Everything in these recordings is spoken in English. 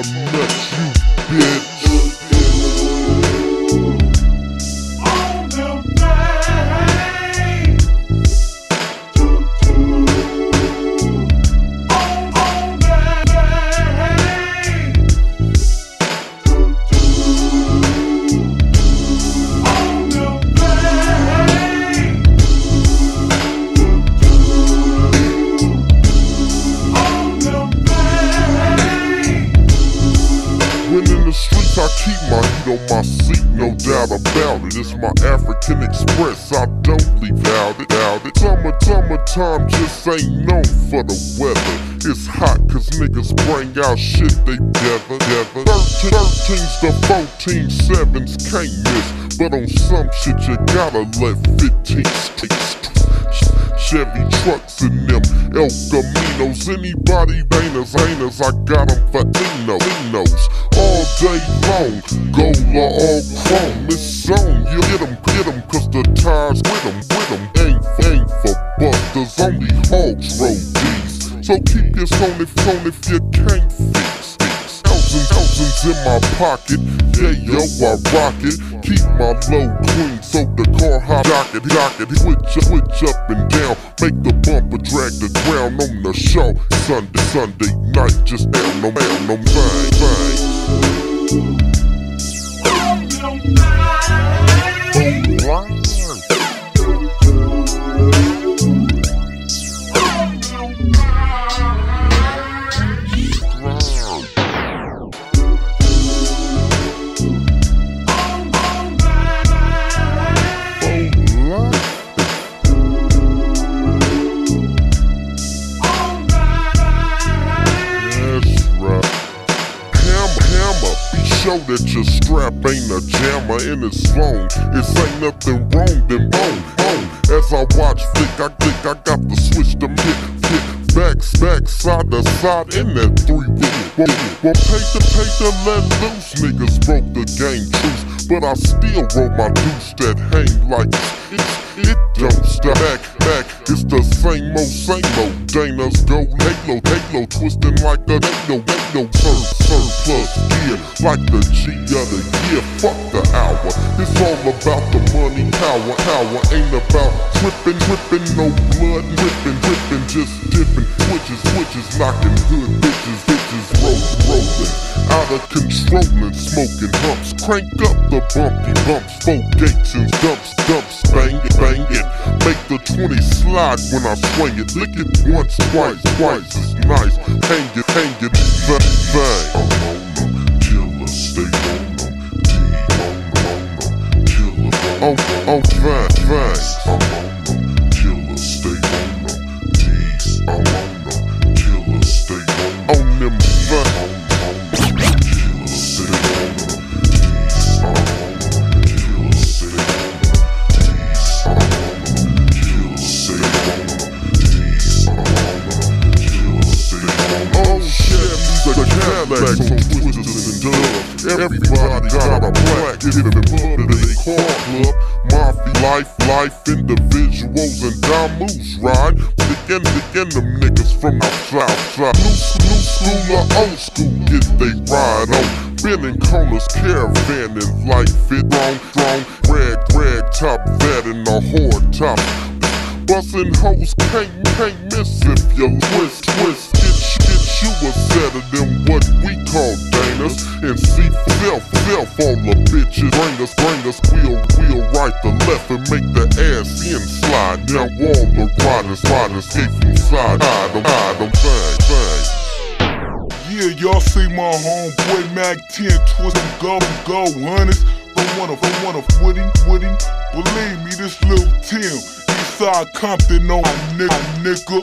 met you, bitch. I keep my heat on my seat, no doubt about it. It's my African Express, I don't leave out it. Summertime just ain't known for the weather. It's hot cause niggas bring out shit they gather. 13s to 14-7s can't miss, but on some shit you gotta let 15s Chevy trucks in them El Caminos. Anybody bangers, I got them for Enos. All day long, Gola all chrome. It's on, you get them cause the tires with them. Ain't for busters, only hogs roll these. So keep your phone if you can't fix. Thousands in my pocket, yeah yo I rock it. Keep my low clean so the car hot jocket. Switch up and down, make the bumper drag the ground on the show. Sunday night, just down no bang. Show that your strap ain't a jammer and it's long. It ain't nothing wrong, then boom. As I watch flick, I got to switch them hit. Back, side to side in that 3-wheel. Well, pay to let loose, niggas broke the game truce. But I still roll my deuce that hang like it don't stop. Mack, it's the same old. Dana's go halo, twisting like a no surplus gear, like the G of the year. Fuck the hour, it's all about the money, power. Ain't about tripping, no blood, dripping, just dipping, switches, knocking hood bitches, rolling, out of control and smoking humps. Crank up the bumpy bumps, 4 gates and dumps, bang it, make the 20 slide when I swing it. Lick it once, twice, it's nice. Hang it, bang. I'm on them, killer, stay on them. Killer, on fine. I'm on them, killer, stay on them. D's, I'm on them, killer, stay on them. Killer, stay on them. D's, I'm on them, killer, stay on them. D's, I'm on them, killer, stay on them. D's, I'm on them, killer, stay on them. Oh shit, the Cadillacs on twisters and dubs. Everybody got a black, get it in blood of they car club. Mafia life, individuals and damus ride. Pickin' them niggas from the south. New school or old school, get they ride on. Bending corners, caravanning like fit wrong. Rag top vet in the hard top. Bussin' hoes can't miss if you twist. Get you a set of them what we call Danas. And see self all the bitches. Bring us, wheel right to left and make the ass in slide. Now all the riders escape from side. Hide them, bang. Yeah, y'all see my homeboy Mack 10 twist them go hunters. Don't wanna Woody. Believe me, this little Tim. Eastside Compton on nigga.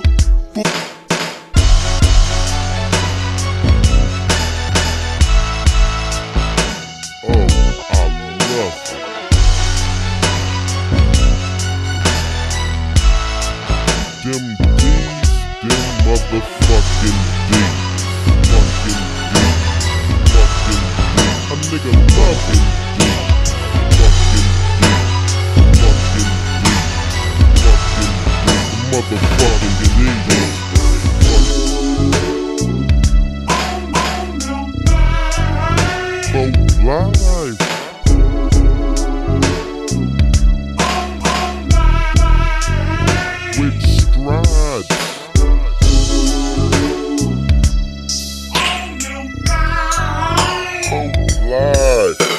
Them D's, them motherfucking D's. Fucking D's. A nigga loving D's. Fucking D's. Motherfucking D's. live. With strides. Oh, live.